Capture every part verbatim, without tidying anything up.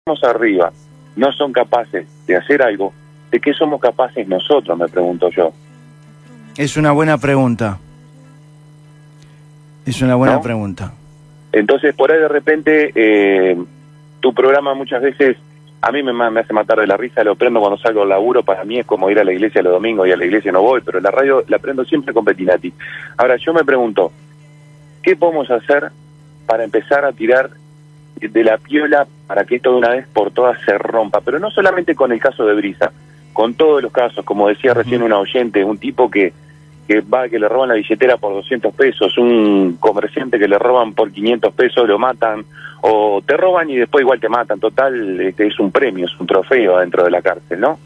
los arriba no son capaces de hacer algo, ¿de qué somos capaces nosotros? Me pregunto yo. Es una buena pregunta. Es una buena ¿No? pregunta. Entonces, por ahí de repente, eh, tu programa muchas veces, a mí me, me hace matar de la risa, lo prendo cuando salgo al laburo, para mí es como ir a la iglesia los domingos, y a la iglesia no voy, pero la radio la prendo siempre con Pettinati. Ahora, yo me pregunto, ¿qué podemos hacer para empezar a tirar de la piola para que esto de una vez por todas se rompa? Pero no solamente con el caso de Brisa, con todos los casos, como decía recién una oyente, un tipo que, que va, que le roban la billetera por doscientos pesos, un comerciante que le roban por quinientos pesos, lo matan, o te roban y después igual te matan. Total, este es un premio, es un trofeo dentro de la cárcel, ¿no?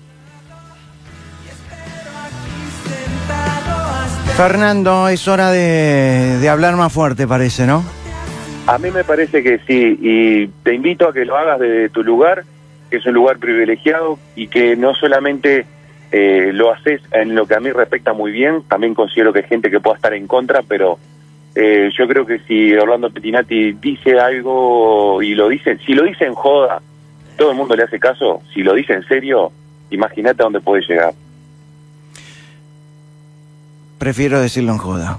Fernando, es hora de, de hablar más fuerte, parece, ¿no? A mí me parece que sí, y te invito a que lo hagas desde tu lugar, que es un lugar privilegiado, y que no solamente eh, lo haces en lo que a mí respecta muy bien, también considero que hay gente que pueda estar en contra, pero eh, yo creo que si Orlando Pettinati dice algo y lo dice, si lo dice en joda, todo el mundo le hace caso. Si lo dice en serio, imagínate a dónde puede llegar. Prefiero decirlo en joda.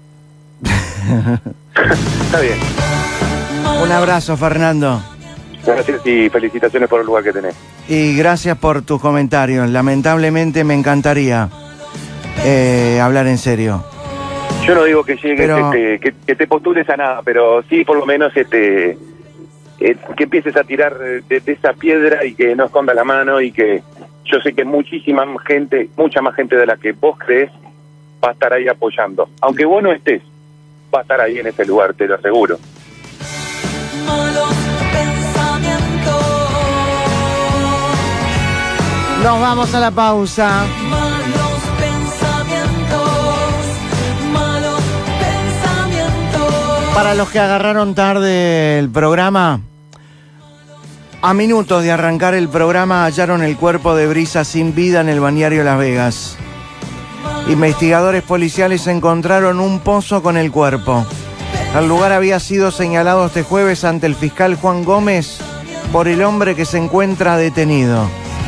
Está bien. Un abrazo, Fernando. Gracias y felicitaciones por el lugar que tenés. Y gracias por tus comentarios. Lamentablemente me encantaría eh, hablar en serio. Yo no digo que llegues, Pero... este, que, que te postules a nada, pero sí por lo menos este eh, que empieces a tirar de, de esa piedra y que no esconda la mano, y que yo sé que muchísima gente, mucha más gente de la que vos crees va a estar ahí apoyando. Aunque vos no estés, va a estar ahí en ese lugar, te lo aseguro. Nos vamos a la pausa. Malos pensamientos, malos pensamientos. Para los que agarraron tarde el programa, a minutos de arrancar el programa hallaron el cuerpo de Brisa sin vida en el balneario Las Vegas. Investigadores policiales encontraron un pozo con el cuerpo. El lugar había sido señalado este jueves ante el fiscal Juan Gómez por el hombre que se encuentra detenido.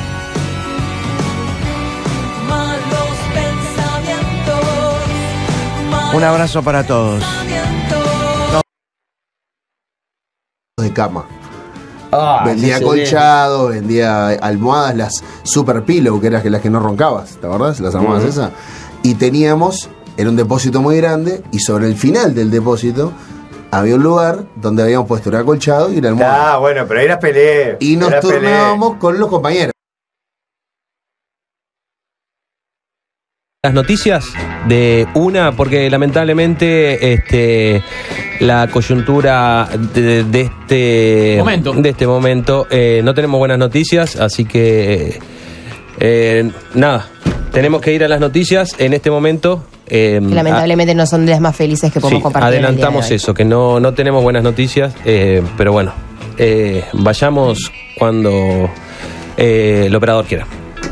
Un abrazo para todos. De cama. Ah, vendía colchados, vendía almohadas, las Super Pillow, que eran las que no roncabas, ¿te acordás? Las almohadas uh-huh. esas. Y teníamos, era un depósito muy grande, y sobre el final del depósito había un lugar donde habíamos puesto un acolchado y una almohada. Ah, bueno, pero ahí era pelea. Y nos era turnábamos pelea. con los compañeros. Las noticias de una, porque lamentablemente este la coyuntura de, de este momento, de este momento eh, no tenemos buenas noticias, así que eh, nada, tenemos que ir a las noticias en este momento. Eh, que lamentablemente a, no son de las más felices que podemos sí, compartir. Adelantamos eso, que no, no tenemos buenas noticias, eh, pero bueno, eh, vayamos cuando eh, el operador quiera.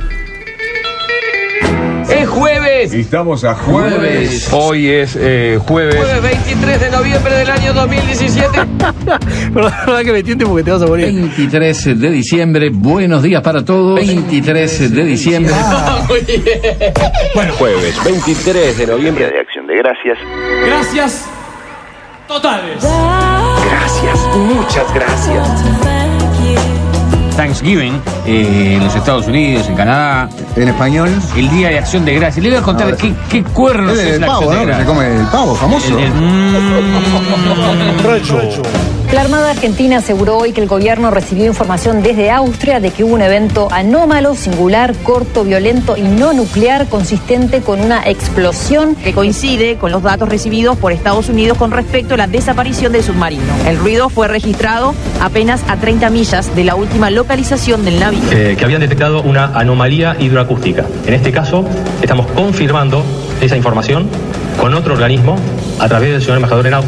Es jueves. Estamos a jueves. jueves. Hoy es eh, jueves. Jueves veintitrés de noviembre del año dos mil diecisiete. Pero la verdad que me tiente porque te vas a morir. veintitrés de diciembre. Buenos días para todos. veintitrés de diciembre. Ah, muy bien. Bueno, jueves veintitrés de noviembre de Acción de Gracias. Gracias totales. Gracias, muchas gracias. Thanksgiving eh, en los Estados Unidos, en Canadá. En español. El Día de Acción de Gracias. Le voy a contar Ahora, qué, qué cuernos el, es el la pavo, Acción ¿no? de Que se Gracias. come el pavo famoso. El, el, mm, La Armada Argentina aseguró hoy que el gobierno recibió información desde Austria de que hubo un evento anómalo, singular, corto, violento y no nuclear consistente con una explosión que coincide con los datos recibidos por Estados Unidos con respecto a la desaparición del submarino. El ruido fue registrado apenas a treinta millas de la última localización del navío. Eh, que habían detectado una anomalía hidroacústica. En este caso, estamos confirmando esa información con otro organismo a través del señor embajador en Austria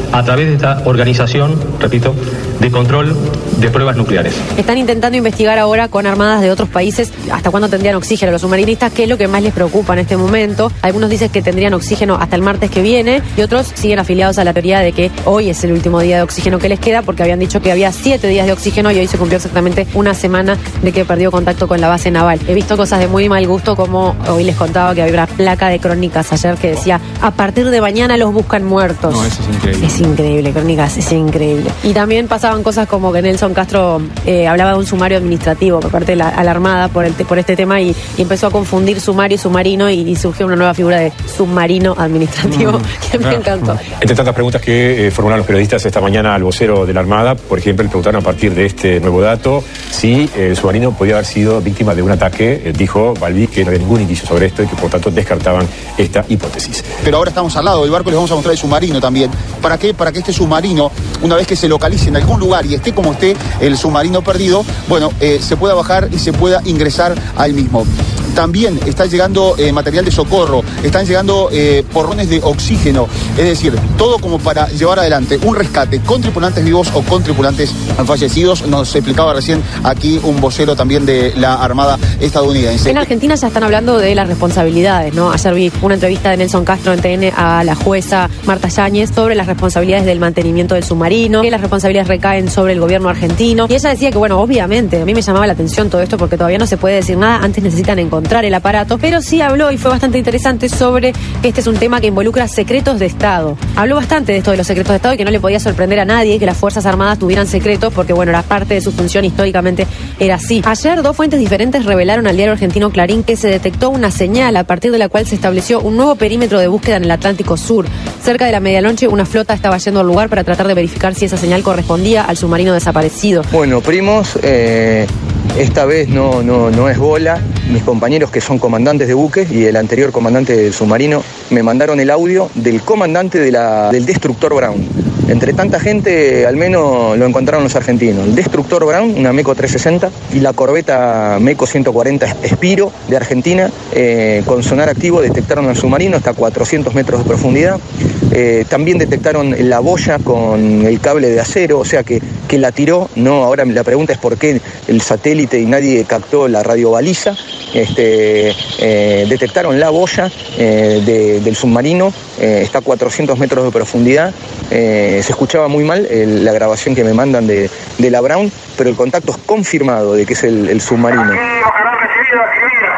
a través de esta organización, repito, de control de pruebas nucleares. Están intentando investigar ahora con armadas de otros países hasta cuándo tendrían oxígeno los submarinistas, que es lo que más les preocupa en este momento. Algunos dicen que tendrían oxígeno hasta el martes que viene y otros siguen afiliados a la teoría de que hoy es el último día de oxígeno que les queda, porque habían dicho que había siete días de oxígeno y hoy se cumplió exactamente una semana de que perdió contacto con la base naval. He visto cosas de muy mal gusto, como hoy les contaba que había una placa de Crónicas ayer que decía: a partir de mañana los buscan muertos. No, eso es increíble. Es increíble, Crónicas, es increíble. Y también pasaban cosas como que Nelson Castro eh, hablaba de un sumario administrativo por parte de la, a la Armada por, el, por este tema y, y empezó a confundir sumario y submarino y, y surgió una nueva figura de submarino administrativo mm. que me ah. encantó. Entre tantas preguntas que eh, formularon los periodistas esta mañana al vocero de la Armada, por ejemplo, le preguntaron a partir de este nuevo dato si eh, el submarino podía haber sido víctima de un ataque. Eh, dijo Balbi que no había ningún indicio sobre esto y que por tanto descartaban esta hipótesis. Pero ahora estamos al lado del barco y les vamos a mostrar el submarino también. ¿Para qué? Para que este submarino, una vez que se localice en algún lugar y esté como esté el submarino perdido, bueno, eh, se pueda bajar y se pueda ingresar al mismo. También está llegando eh, material de socorro, están llegando eh, porrones de oxígeno, es decir, todo como para llevar adelante un rescate con tripulantes vivos o con tripulantes fallecidos. Nos explicaba recién aquí un vocero también de la Armada estadounidense. En Argentina ya están hablando de las responsabilidades, ¿no? Ayer vi una entrevista de Nelson Castro en T N a la jueza Marta Yáñez sobre las responsabilidades del mantenimiento del submarino, que las responsabilidades recaen sobre el gobierno argentino. Y ella decía que, bueno, obviamente, a mí me llamaba la atención todo esto porque todavía no se puede decir nada, antes necesitan encontrar el aparato, pero sí habló, y fue bastante interesante, sobre que este es un tema que involucra secretos de Estado. Habló bastante de esto de los secretos de Estado y que no le podía sorprender a nadie que las Fuerzas Armadas tuvieran secretos porque, bueno, era parte de su función, históricamente era así. Ayer dos fuentes diferentes revelaron al diario argentino Clarín que se detectó una señal a partir de la cual se estableció un nuevo perímetro de búsqueda en el Atlántico Sur. Cerca de la medianoche, una flota estaba yendo al lugar para tratar de verificar si esa señal correspondía al submarino desaparecido. Bueno, primos, eh, esta vez no, no, no es bola. Mis compañeros, que son comandantes de buques, y el anterior comandante del submarino, me mandaron el audio del comandante de la, del destructor Brown. Entre tanta gente, al menos lo encontraron los argentinos. El destructor Brown, una Meco trescientos sesenta, y la corbeta Meco ciento cuarenta Spiro de Argentina, eh, con sonar activo detectaron al submarino hasta cuatrocientos metros de profundidad. Eh, también detectaron la boya con el cable de acero, o sea que, que la tiró. No, ahora la pregunta es por qué el satélite y nadie captó la radiobaliza. Este, eh, detectaron la boya eh, de, del submarino, eh, está a cuatrocientos metros de profundidad. Eh, se escuchaba muy mal el, la grabación que me mandan de, de la Brown, pero el contacto es confirmado de que es el, el submarino. Aquí, ojalá recibido, escribir,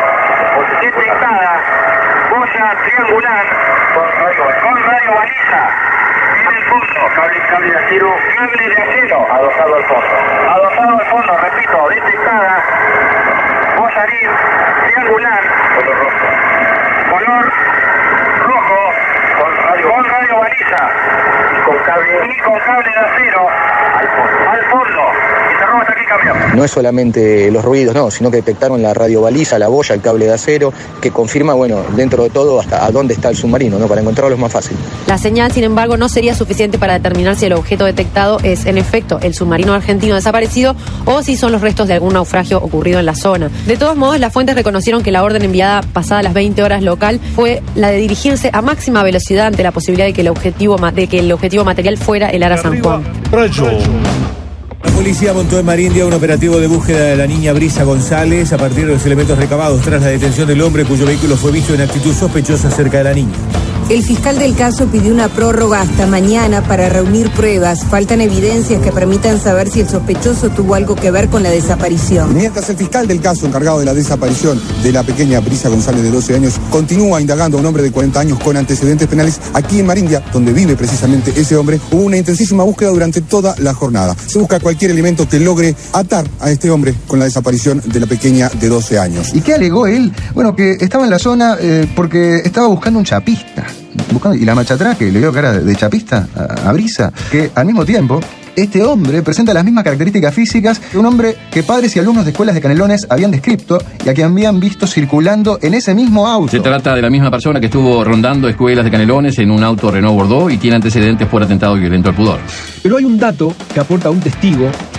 detectada, boya triangular, con radio, con radio baliza, en el fondo, cable, cable de acero, cable de acero, adosado al fondo, adosado al fondo, repito, detectada, boya triangular, color rojo, color rojo, con radio, con radio baliza, y con cable, y con cable de acero, al fondo, al fondo. Hasta aquí cambiamos. No es solamente los ruidos, no, sino que detectaron la radiobaliza, la boya, el cable de acero, que confirma, bueno, dentro de todo, hasta a dónde está el submarino, ¿no? Para encontrarlo es más fácil. La señal, sin embargo, no sería suficiente para determinar si el objeto detectado es, en efecto, el submarino argentino desaparecido o si son los restos de algún naufragio ocurrido en la zona. De todos modos, las fuentes reconocieron que la orden enviada pasada las veinte horas local fue la de dirigirse a máxima velocidad ante la posibilidad de que el objetivo, de que el objetivo material fuera el Ara San Juan. La policía montó en Marindia un operativo de búsqueda de la niña Brisa González a partir de los elementos recabados tras la detención del hombre cuyo vehículo fue visto en actitud sospechosa cerca de la niña. El fiscal del caso pidió una prórroga hasta mañana para reunir pruebas. Faltan evidencias que permitan saber si el sospechoso tuvo algo que ver con la desaparición. Mientras el fiscal del caso encargado de la desaparición de la pequeña Brisa González de doce años continúa indagando a un hombre de cuarenta años con antecedentes penales, aquí en Marindia, donde vive precisamente ese hombre, hubo una intensísima búsqueda durante toda la jornada. Se busca cualquier elemento que logre atar a este hombre con la desaparición de la pequeña de doce años. ¿Y qué alegó él? Bueno, que estaba en la zona eh, porque estaba buscando un chapista. Buscando, y la marcha atrás, que le dio cara de chapista a, a Brisa, que al mismo tiempo este hombre presenta las mismas características físicas que un hombre que padres y alumnos de escuelas de Canelones habían descrito y a quien habían visto circulando en ese mismo auto. Se trata de la misma persona que estuvo rondando escuelas de Canelones en un auto Renault Bordeaux y tiene antecedentes por atentado violento al pudor. Pero hay un dato que aporta un testigo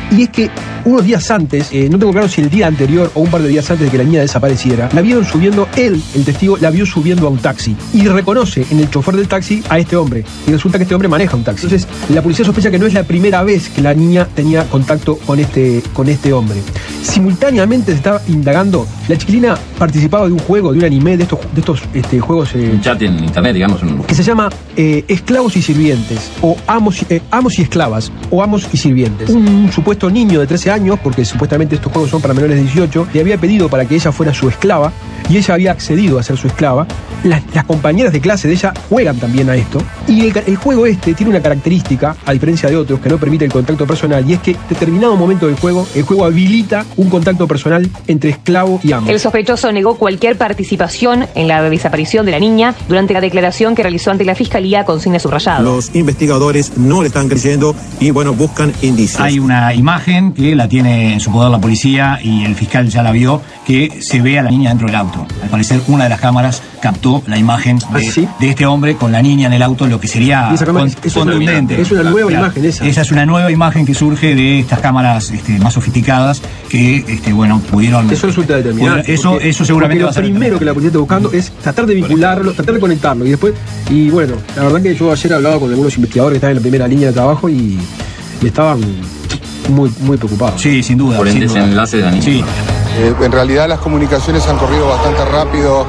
Y es que unos días antes, eh, no tengo claro si el día anterior o un par de días antes de que la niña desapareciera, la vieron subiendo, él, el testigo, la vio subiendo a un taxi. Y reconoce en el chofer del taxi a este hombre. Y resulta que este hombre maneja un taxi. Entonces, la policía sospecha que no es la primera vez que la niña tenía contacto con este, con este hombre. Simultáneamente se estaba indagando. La chiquilina participaba de un juego, de un anime, de estos, de estos este, juegos... Eh, un chat en internet, digamos. Un... Que se llama eh, Esclavos y Sirvientes, o amos, eh, Amos y Esclavas, o Amos y Sirvientes. Un supuesto niño de trece años, porque supuestamente estos juegos son para menores de dieciocho, le había pedido para que ella fuera su esclava, y ella había accedido a ser su esclava. Las, las compañeras de clase de ella juegan también a esto. Y el, el juego este tiene una característica, a diferencia de otros, que no permite el contacto personal, y es que en determinado momento del juego, el juego habilita un contacto personal entre esclavo y amo. El sospechoso negó cualquier participación en la desaparición de la niña. Durante la declaración que realizó ante la Fiscalía, consigna subrayado. Los investigadores no le están creyendo y, bueno, buscan indicios. Hay una imagen que la tiene en su poder la policía y el fiscal ya la vio, que se ve a la niña dentro del auto. Al parecer, una de las cámaras captó la imagen de, ¿Ah, sí? de este hombre con la niña en el auto, lo que sería con, es contundente. Una, es una nueva claro, imagen esa. Esa es una nueva imagen que surge de estas cámaras este, más sofisticadas que, este, bueno, pudieron... Eso resulta determinante. Eso, porque, eso seguramente va a ser... Lo primero que la policía está buscando es tratar de vincularlo, tratar de conectarlo. Y después, y bueno, la verdad que yo ayer hablaba con algunos investigadores que estaban en la primera línea de trabajo y, y estaban muy, muy preocupados. Sí, sin duda. Por el desenlace de la niña. Sí. Eh, en realidad las comunicaciones han corrido bastante rápido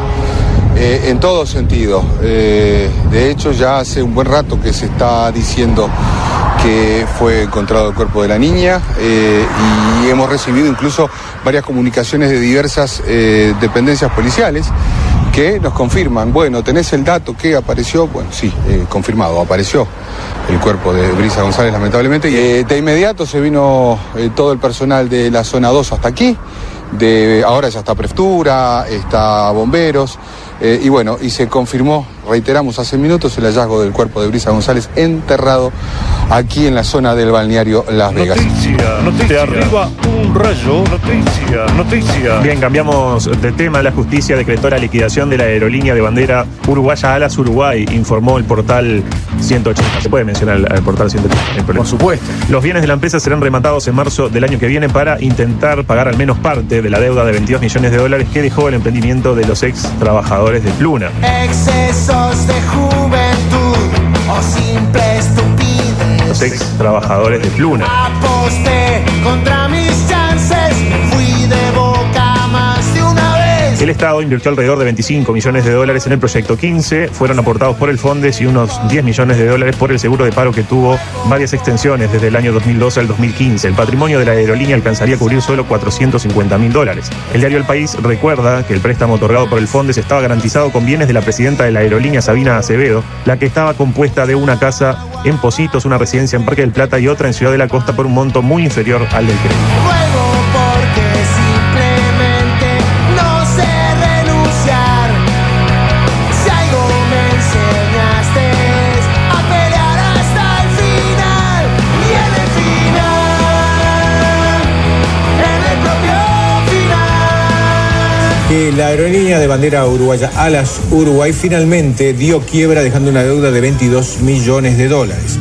eh, en todo sentido. Eh, de hecho, ya hace un buen rato que se está diciendo que fue encontrado el cuerpo de la niña eh, y hemos recibido incluso varias comunicaciones de diversas eh, dependencias policiales que nos confirman, bueno, ¿tenés el dato que apareció? Bueno, sí, eh, confirmado, apareció el cuerpo de Brisa González, lamentablemente. Y, eh, de inmediato se vino eh, todo el personal de la zona dos hasta aquí. De, ahora ya está prefectura, está bomberos, eh, y bueno, y se confirmó, reiteramos hace minutos, el hallazgo del cuerpo de Brisa González enterrado aquí en la zona del balneario Las Vegas. Noticia, noticia. De arriba un rayo, noticia, noticia. Bien, cambiamos de tema. La justicia decretó la liquidación de la aerolínea de bandera uruguaya Alas Uruguay, informó el portal ciento ochenta. Se puede mencionar el, el portal ciento ochenta. Por supuesto. Los bienes de la empresa serán rematados en marzo del año que viene para intentar pagar al menos parte de la deuda de veintidós millones de dólares que dejó el emprendimiento de los ex trabajadores de Pluna. Excesos de juventud o simple estupidez. Los ex trabajadores de Pluna. Aposté contra mis chances, fui de boca más de una vez. El Estado invirtió alrededor de veinticinco millones de dólares en el proyecto. quince fueron aportados por el Fondes y unos diez millones de dólares por el seguro de paro que tuvo varias extensiones desde el año dos mil doce al dos mil quince. El patrimonio de la aerolínea alcanzaría a cubrir solo cuatrocientos cincuenta mil dólares. El diario El País recuerda que el préstamo otorgado por el Fondes estaba garantizado con bienes de la presidenta de la aerolínea, Sabina Acevedo, la que estaba compuesta de una casa en Positos, una residencia en Parque del Plata y otra en Ciudad de la Costa por un monto muy inferior al del crédito. Que la aerolínea de bandera uruguaya Alas Uruguay finalmente dio quiebra dejando una deuda de veintidós millones de dólares.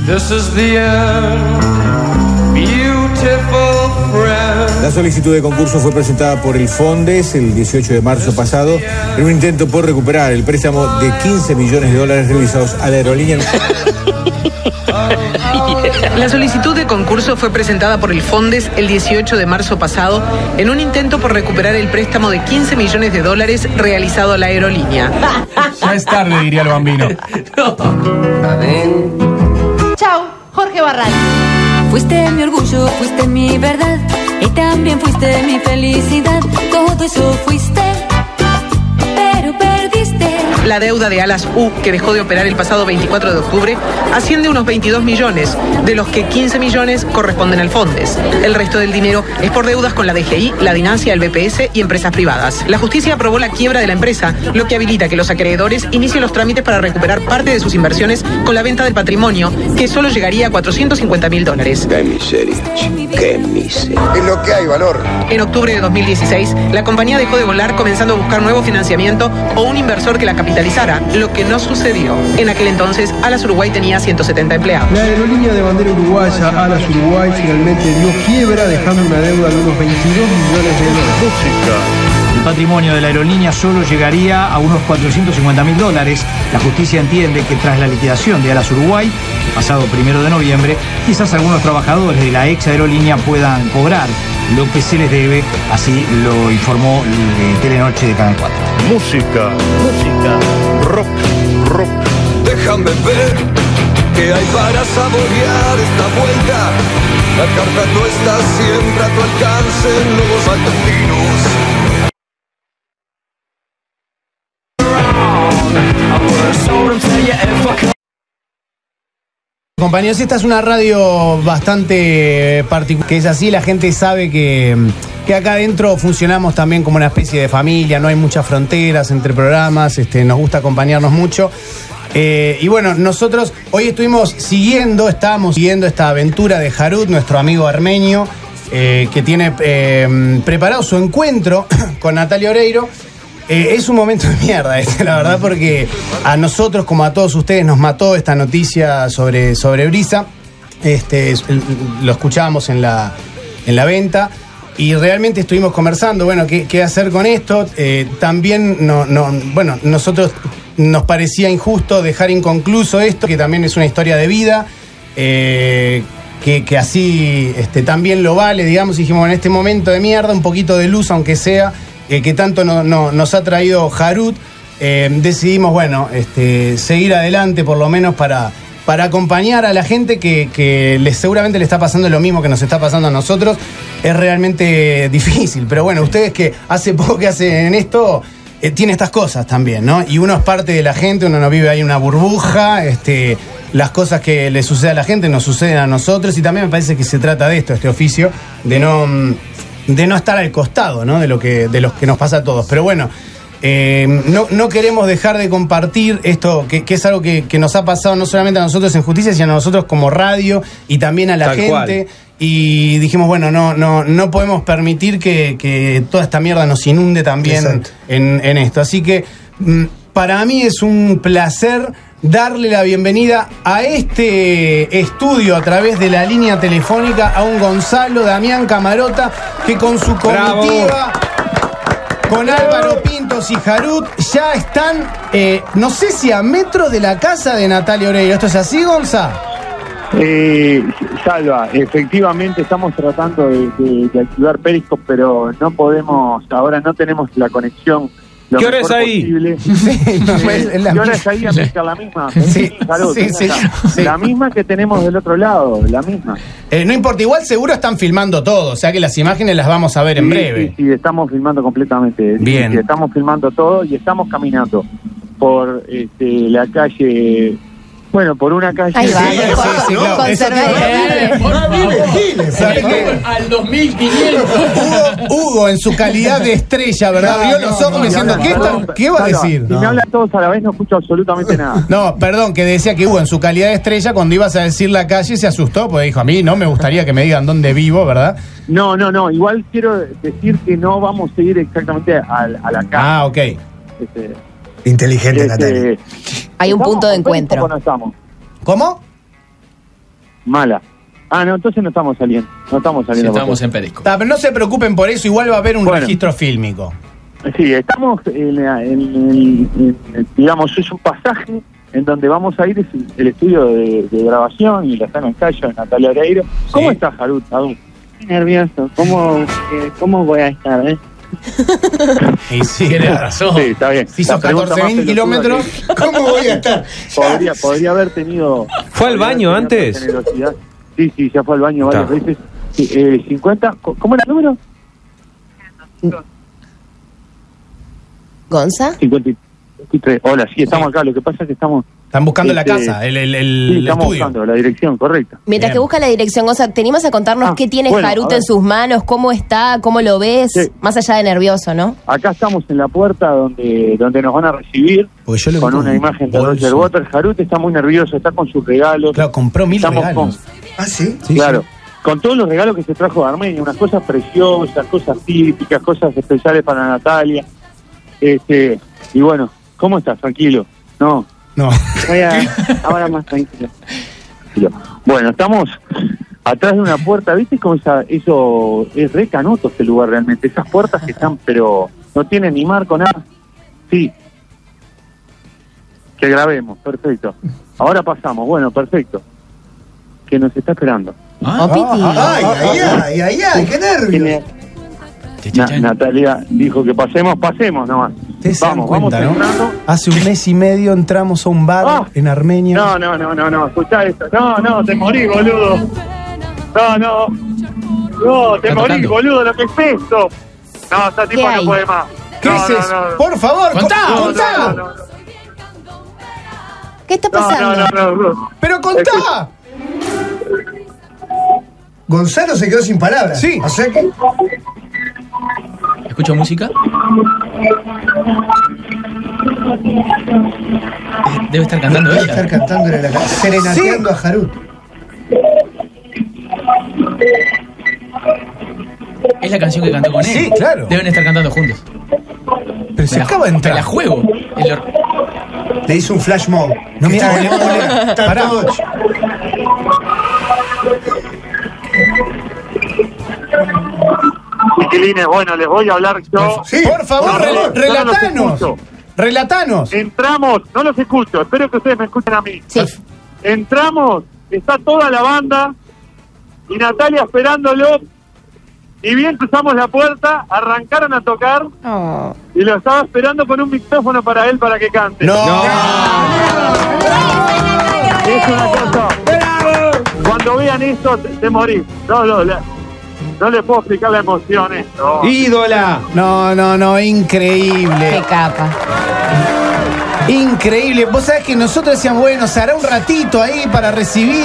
La solicitud de concurso fue presentada por el Fondes el dieciocho de marzo pasado en un intento por recuperar el préstamo de quince millones de dólares realizados a la aerolínea. La solicitud de concurso fue presentada por el Fondes el dieciocho de marzo pasado en un intento por recuperar el préstamo de quince millones de dólares realizado a la aerolínea. Ya es tarde, diría el bambino. Chao, Jorge Barral. Fuiste mi orgullo, fuiste mi verdad y también fuiste mi felicidad. Todo eso fuiste, pero perdiste. La deuda de Alas U, que dejó de operar el pasado veinticuatro de octubre, asciende a unos veintidós millones, de los que quince millones corresponden al Fondes. El resto del dinero es por deudas con la D G I, la Dinasia, el B P S y empresas privadas. La justicia aprobó la quiebra de la empresa, lo que habilita que los acreedores inicien los trámites para recuperar parte de sus inversiones con la venta del patrimonio, que solo llegaría a cuatrocientos cincuenta mil dólares. Qué miseria, qué miseria. Es lo que hay, valor. En octubre de dos mil dieciséis, la compañía dejó de volar, comenzando a buscar nuevo financiamiento o un inversor que la capitalice capitalizara, lo que no sucedió. En aquel entonces, Alas Uruguay tenía ciento setenta empleados. La aerolínea de bandera uruguaya, Alas Uruguay, finalmente dio quiebra, dejando una deuda de unos veintidós millones de dólares. Música. El patrimonio de la aerolínea solo llegaría a unos cuatrocientos cincuenta mil dólares. La justicia entiende que tras la liquidación de Alas Uruguay, el pasado primero de noviembre, quizás algunos trabajadores de la ex aerolínea puedan cobrar lo que se les debe, así lo informó eh, Telenoche de Canal cuatro. Música. Música. Rock. Rock. Déjame ver qué hay para saborear esta vuelta. La carta no está siempre a tu alcance, nuevos argentinos. Compañeros, esta es una radio bastante particular, que es así, la gente sabe que, que acá adentro funcionamos también como una especie de familia, no hay muchas fronteras entre programas, este, nos gusta acompañarnos mucho. Eh, y bueno, nosotros hoy estuvimos siguiendo, estábamos siguiendo esta aventura de Harut, nuestro amigo armenio, eh, que tiene eh, preparado su encuentro con Natalia Oreiro. Eh, es un momento de mierda este, la verdad, porque a nosotros, como a todos ustedes, nos mató esta noticia sobre, sobre Brisa. Este, lo escuchábamos en la, en la venta y realmente estuvimos conversando, bueno, qué, qué hacer con esto. Eh, también, no, no, bueno, nosotros nos parecía injusto dejar inconcluso esto, que también es una historia de vida, eh, que, que así este, también lo vale, digamos. Y dijimos, en este momento de mierda, un poquito de luz, aunque sea, Eh, que tanto no, no, nos ha traído Harut, eh, decidimos, bueno, este, seguir adelante por lo menos para, para acompañar a la gente que, que les, seguramente le está pasando lo mismo que nos está pasando a nosotros. Es realmente difícil, pero bueno, ustedes que hace poco que hacen esto, eh, tiene estas cosas también, ¿no? Y uno es parte de la gente, uno no vive ahí en una burbuja, este, las cosas que le suceden a la gente nos suceden a nosotros, y también me parece que se trata de esto, este oficio, de no... de no estar al costado, ¿no? de lo que de los que nos pasa a todos. Pero bueno, eh, no, no queremos dejar de compartir esto, que, que es algo que, que nos ha pasado no solamente a nosotros en Justicia, sino a nosotros como radio y también a la Tal gente. Cual. Y dijimos, bueno, no, no, no podemos permitir que, que toda esta mierda nos inunde también en, en esto. Así que para mí es un placer darle la bienvenida a este estudio a través de la línea telefónica a un Gonzalo Damián Camarota, que con su comitiva, con Álvaro Pintos y Harut, ya están, eh, no sé si a metros de la casa de Natalia Oreiro. ¿Esto es así, Gonza? Eh, Salva, efectivamente estamos tratando de, de, de activar Periscope, pero no podemos, ahora no tenemos la conexión. ¿Qué hora es ahí? Sí, no, eh, es la ¿Qué hora es ahí? A pescar la misma. Sí, Salud, sí, sí, sí. La misma que tenemos del otro lado, la misma. Eh, no importa, igual seguro están filmando todo, o sea que las imágenes las vamos a ver sí, en breve. Sí, sí, estamos filmando completamente. Bien. Sí, estamos filmando todo y estamos caminando por este, la calle... Bueno, por una calle... Ahí va, sí, sí, sí, ¿no? Claro. Eso que al dos mil quinientos. Hugo, Hugo, en su calidad de estrella, ¿verdad? No, Vio no, los ojos no, diciendo, no, ¿qué, no, está, ¿qué va a decir? Si no. me hablan todos a la vez no escucho absolutamente nada. No, perdón, que decía que Hugo, en su calidad de estrella, cuando ibas a decir la calle, se asustó, porque dijo, a mí no me gustaría que me digan dónde vivo, ¿verdad? No, no, no, igual quiero decir que no vamos a ir exactamente a, a la calle. Ah, ok. Este, Inteligente, este, Natalia. Hay un punto de encuentro. No estamos? ¿Cómo? Mala. Ah, no, entonces no estamos saliendo. No estamos saliendo. Sí, estamos en Periscope. Ah, pero no se preocupen por eso, igual va a haber un bueno, registro fílmico. Sí, estamos en, en, en, en, digamos, es un pasaje en donde vamos a ir, es el estudio de, de grabación y la sala de ensayo de Natalia Oreiro. ¿Cómo sí. estás, Harut? Estoy nervioso. ¿Cómo, eh, ¿Cómo voy a estar, eh? Y sí, tiene razón. Sí, está bien. Si hizo catorce mil kilómetros, ¿cómo voy a estar? Podría, podría haber tenido... ¿Fue al baño antes? Sí, sí, ya fue al baño varias veces. Sí, eh, cincuenta, ¿cómo era el número? ¿Gonza? cincuenta y tres. Hola, sí, estamos sí. acá. Lo que pasa es que estamos... Están buscando este, la casa, el, el, el, sí, el estamos estudio. buscando la dirección, correcta. Mientras Bien. que busca la dirección, Gonza, ¿te animas a contarnos ah, qué tiene bueno, Harut en sus manos? ¿Cómo está? ¿Cómo lo ves? Sí. Más allá de nervioso, ¿no? Acá estamos en la puerta donde, donde nos van a recibir con una imagen de Roger Waters. Harut está muy nervioso, está con sus regalos. Claro, compró mil estamos regalos. Con, ah, ¿sí? sí claro. Sí. Con todos los regalos que se trajo de Armenia, unas cosas preciosas, cosas típicas, cosas especiales para Natalia. Este, y bueno, ¿Cómo estás? Tranquilo. No. No. Voy a, ahora más tranquilo. Bueno, estamos atrás de una puerta, ¿viste? Como esa, eso es re canuto este lugar realmente. Esas puertas que están, pero no tienen ni marco, nada. Sí. Que grabemos, perfecto. Ahora pasamos, bueno, perfecto. Que nos está esperando. Ah, ay, ay, ay, ay, ay, qué nervios. Na, Natalia dijo que pasemos, pasemos nomás. Vamos, cuenta, vamos ¿no? entrando. Hace un mes y medio entramos a un bar ah, en Armenia. No, no, no, no, no, escuchá esto. No, no, te morí, boludo. No, no. No, te morí, boludo, lo que es esto. No, esta tipo no puede más. ¿Qué no, es no, eso? No, no. Por favor, contá, contá. contá. No, no, no, no. ¿Qué está pasando? No, no, no, no. Pero contá. Gonzalo se quedó sin palabras. Sí. O sea que... ¿Escucho música? Debe estar cantando Debe ella. estar cantando la cara, serenateando Sí. a Harut. Es la canción que cantó con él. Sí, claro. Deben estar cantando juntos. Pero se Me la- acaba de Me entrar. la juego. El or- Le hizo un flash mob. No, Que mira, está- mira, está pará. todo- Chiquilines, bueno, les voy a hablar yo. Sí, Por favor, No, re- no, no los relatanos. escucho. Relatanos. Entramos, no los escucho, espero que ustedes me escuchen a mí. Sí. Entramos, está toda la banda y Natalia esperándolo. Y bien cruzamos la puerta, arrancaron a tocar Oh. y lo estaba esperando con un micrófono para él para que cante. No. Es una cosa. Cuando vean esto, te, te morís. No, no, la- no les puedo explicar la emoción esto. ¡Ídola! No, no, no, increíble. Qué capa. Increíble. Vos sabés que nosotros decíamos, bueno, se hará un ratito ahí para recibir.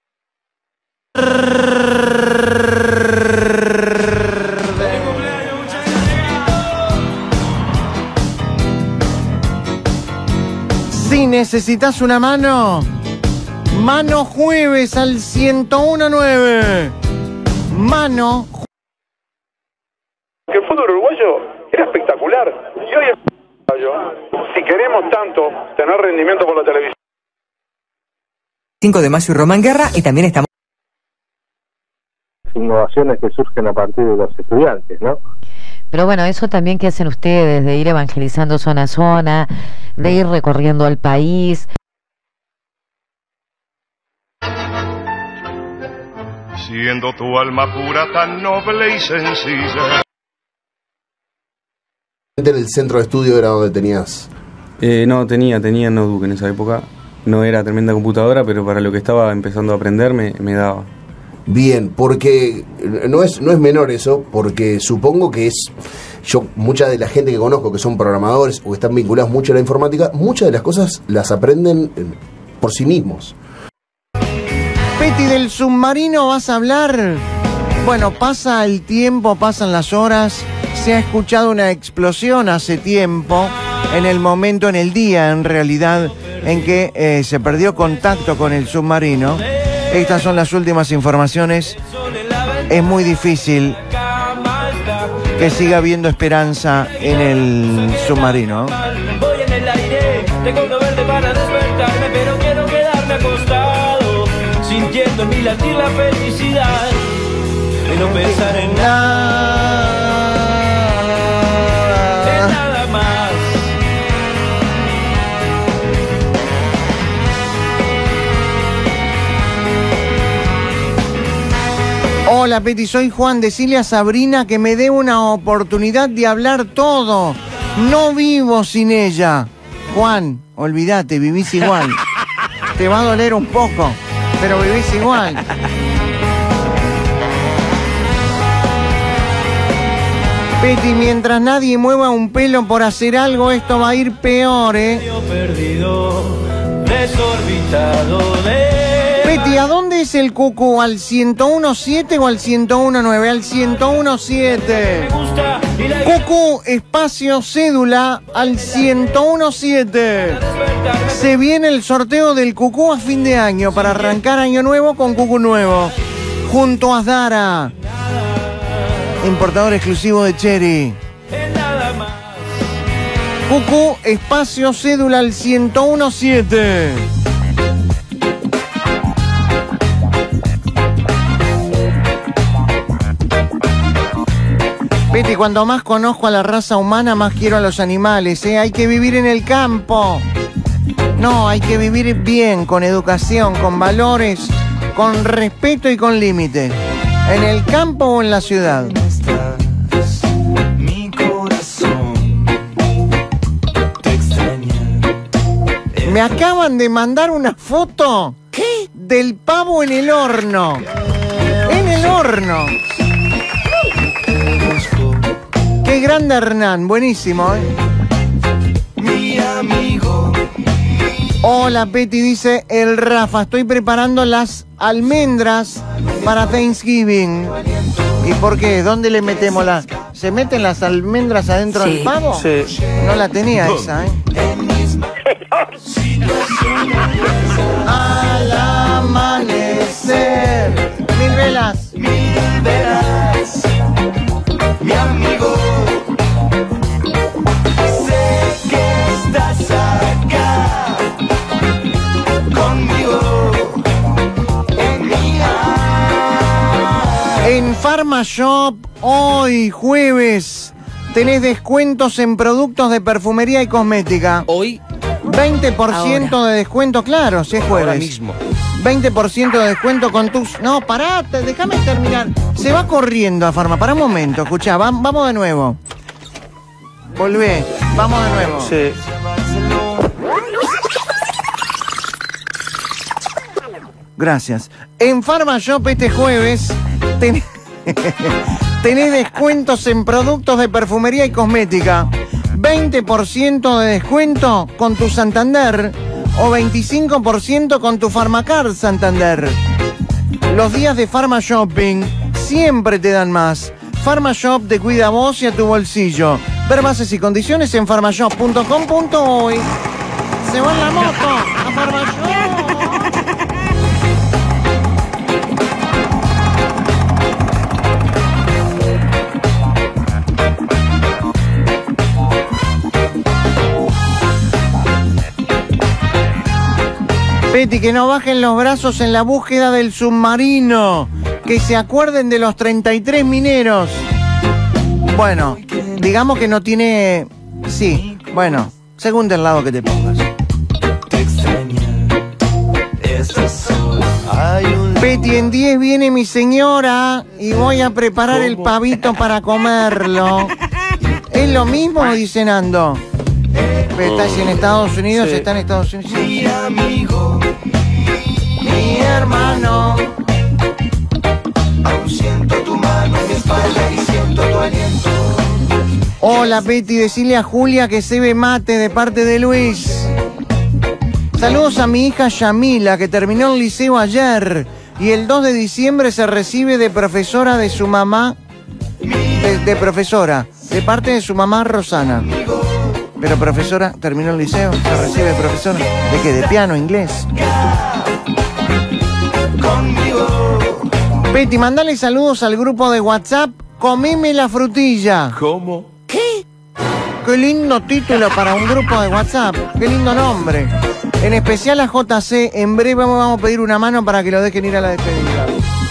Si necesitas una mano, mano jueves al ciento uno nueve. Mano. Que el fútbol uruguayo era espectacular y hoy es uruguayo. Si queremos tanto tener rendimiento por la televisión. cinco de mayo y Román Guerra, y también estamos... Innovaciones que surgen a partir de los estudiantes, ¿no? Pero bueno, eso también que hacen ustedes, de ir evangelizando zona a zona, de ir recorriendo el país. Siendo tu alma pura, tan noble y sencilla. ¿En el centro de estudio era donde tenías? Eh, no, tenía, tenía notebook en esa época. No era tremenda computadora, pero para lo que estaba empezando a aprender me, me daba. Bien, porque no es, no es menor eso, porque supongo que es... Yo, mucha de la gente que conozco que son programadores o que están vinculados mucho a la informática, muchas de las cosas las aprenden eh, por sí mismos. Peti, del submarino vas a hablar. Bueno, pasa el tiempo, pasan las horas. Se ha escuchado una explosión hace tiempo, en el momento, en el día en realidad, en que eh, se perdió contacto con el submarino. Estas son las últimas informaciones. Es muy difícil que siga habiendo esperanza en el submarino. Voy en el aire, tengo que verte para despertarme, pero quiero quedarme acostado, sintiendo en mi latir la felicidad de no pensar en nada, en nada más. Hola, Peti, soy Juan. Decile a Sabrina que me dé una oportunidad de hablar todo. No vivo sin ella. Juan, olvídate, vivís igual. Te va a doler un poco, pero vivís igual. Peti, mientras nadie mueva un pelo por hacer algo, esto va a ir peor, ¿eh? Perdido, desorbitado de... Peti, ¿a dónde es el cucú? ¿Al ciento uno siete o al ciento uno nueve? Al ciento uno siete. Cucú, espacio, cédula, al ciento uno siete. Se viene el sorteo del cucú a fin de año para arrancar año nuevo con cucú nuevo. Junto a Asdara, importador exclusivo de Cherry. Cucú, espacio cédula al ciento uno siete. Betty, cuando más conozco a la raza humana, más quiero a los animales, ¿eh? Hay que vivir en el campo. No, hay que vivir bien, con educación, con valores, con respeto y con límite. ¿En el campo o en la ciudad? Mi corazón te extraña. Me acaban de mandar una foto. ¿Qué? Del pavo en el horno. En el horno. Qué grande Hernán, buenísimo, ¿eh? Mi amigo. Hola, Betty, dice el Rafa, estoy preparando las almendras para Thanksgiving. ¿Y por qué? ¿Dónde le metemos las? ¿Se meten las almendras adentro Sí. del pavo? Sí. No la tenía esa, ¿eh? Al amanecer. Mil velas. Mil velas. Mi amigo. Sé que estás acá conmigo. En mi alma. En Pharmashop, hoy jueves, tenés descuentos en productos de perfumería y cosmética. Hoy. veinte por ciento Ahora. de descuento, claro, si es jueves. Ahora mismo. veinte por ciento de descuento con tus... No, pará, te- déjame terminar. Se va corriendo a Farma. Para un momento, escuchá, va- vamos de nuevo. Volvé, vamos de nuevo. Sí. Gracias. En Pharmashop este jueves ten- tenés descuentos en productos de perfumería y cosmética. veinte por ciento de descuento con tu Santander o veinticinco por ciento con tu Pharmacard Santander. Los días de Pharma Shopping siempre te dan más. Pharmashop te cuida a vos y a tu bolsillo. Ver bases y condiciones en pharmashop punto com punto uy. Se va en la moto a Pharmashop. Betty, que no bajen los brazos en la búsqueda del submarino. Que se acuerden de los treinta y tres mineros. Bueno, digamos que no tiene... Sí, bueno, según del lado que te pongas. Betty, en diez viene mi señora y voy a preparar el pavito para comerlo. ¿Es lo mismo? Dice Nando. ¿Estás en Estados Unidos? Sí. ¿Está en Estados Unidos? Sí. Mi amigo. Mi hermano. Aún siento tu mano en mi espalda y siento tu aliento. Hola Betty, decile a Julia que se ve mate de parte de Luis. Saludos a mi hija Yamila, que terminó el liceo ayer y el dos de diciembre se recibe de profesora de su mamá, de, de profesora, de parte de su mamá Rosana. Pero profesora, terminó el liceo, se recibe de profesora. ¿De qué? ¿De piano, inglés? Betty, mandale saludos al grupo de WhatsApp, Comeme la frutilla. ¿Cómo? ¿Qué? Qué lindo título para un grupo de WhatsApp. Qué lindo nombre. En especial a J C, en breve vamos a pedir una mano para que lo dejen ir a la despedida.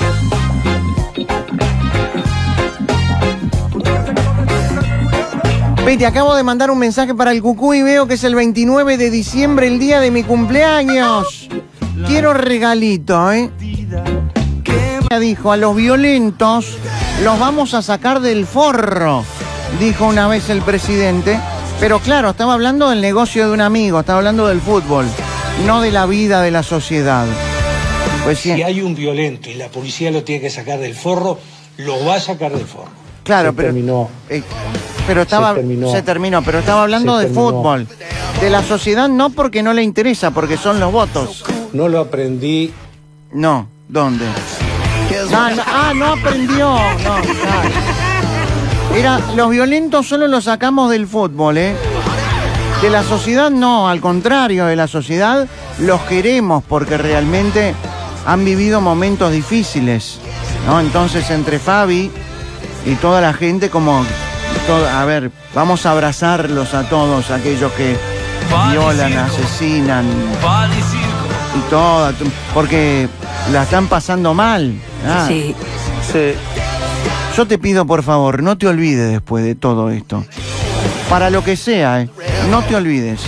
Betty, acabo de mandar un mensaje para el Cucú y veo que es el veintinueve de diciembre, el día de mi cumpleaños. Quiero regalito, ¿eh? Dijo, a los violentos los vamos a sacar del forro, dijo una vez el presidente. Pero claro, estaba hablando del negocio de un amigo, estaba hablando del fútbol, no de la vida de la sociedad. Pues sí. Si hay un violento y la policía lo tiene que sacar del forro, lo va a sacar del forro. Claro, Se pero terminó. eh, pero estaba Se terminó. se terminó, pero estaba hablando Se de terminó. fútbol. De la sociedad no, porque no le interesa, porque son los votos. No lo aprendí. No, ¿dónde? Ah, no, ah, no aprendió. No, claro. Era, los violentos solo los sacamos del fútbol, ¿eh? De la sociedad no, al contrario, de la sociedad los queremos porque realmente han vivido momentos difíciles, ¿no? Entonces entre Fabi y toda la gente como todo, a ver, vamos a abrazarlos a todos aquellos que violan, asesinan y todo, porque la están pasando mal. Ah. Sí. Sí. Yo te pido, por favor, no te olvides después de todo esto. Para lo que sea, ¿eh? No te olvides.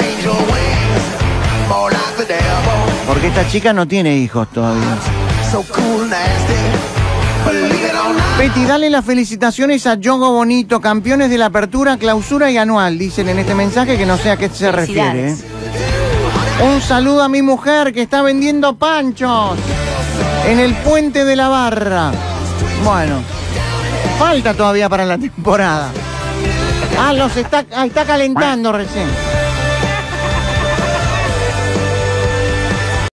Porque esta chica no tiene hijos todavía. Betty, dale las felicitaciones a Yogo Bonito, campeones de la apertura, clausura y anual, dicen en este mensaje, que no sé a qué se refiere. ¿eh? Un saludo a mi mujer que está vendiendo panchos en el Puente de la Barra. Bueno, falta todavía para la temporada. Ah, los está, ah, está calentando recién.